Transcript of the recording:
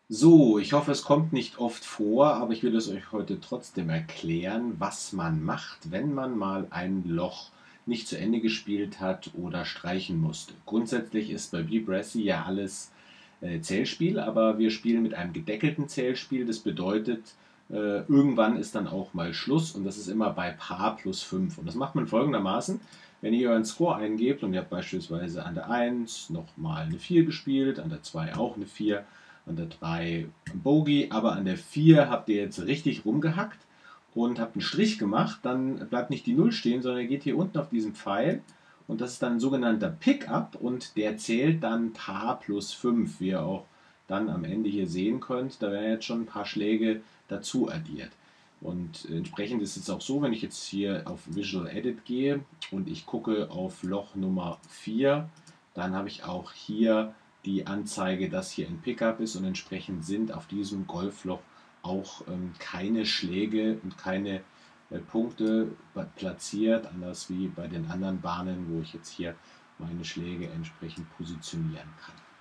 So, ich hoffe, es kommt nicht oft vor, aber ich will es euch heute trotzdem erklären, was man macht, wenn man mal ein Loch nicht zu Ende gespielt hat oder streichen musste. Grundsätzlich ist bei Brassy ja alles Zählspiel, aber wir spielen mit einem gedeckelten Zählspiel. Das bedeutet, irgendwann ist dann auch mal Schluss und das ist immer bei Paar plus 5. Und das macht man folgendermaßen: Wenn ihr euren Score eingebt und ihr habt beispielsweise an der 1 nochmal eine 4 gespielt, an der 2 auch eine 4, an der 3 ein Bogey, aber an der 4 habt ihr jetzt richtig rumgehackt und habt einen Strich gemacht, dann bleibt nicht die Null stehen, sondern ihr geht hier unten auf diesen Pfeil und das ist dann ein sogenannter Pickup und der zählt dann Paar plus 5, wie ihr auch dann am Ende hier sehen könnt. Da werden jetzt schon ein paar Schläge dazu addiert. Und entsprechend ist es auch so, wenn ich jetzt hier auf Visual Edit gehe und ich gucke auf Loch Nummer 4, dann habe ich auch hier die Anzeige, dass hier ein Pickup ist und entsprechend sind auf diesem Golfloch auch keine Schläge und keine Punkte platziert, anders wie bei den anderen Bahnen, wo ich jetzt hier meine Schläge entsprechend positionieren kann.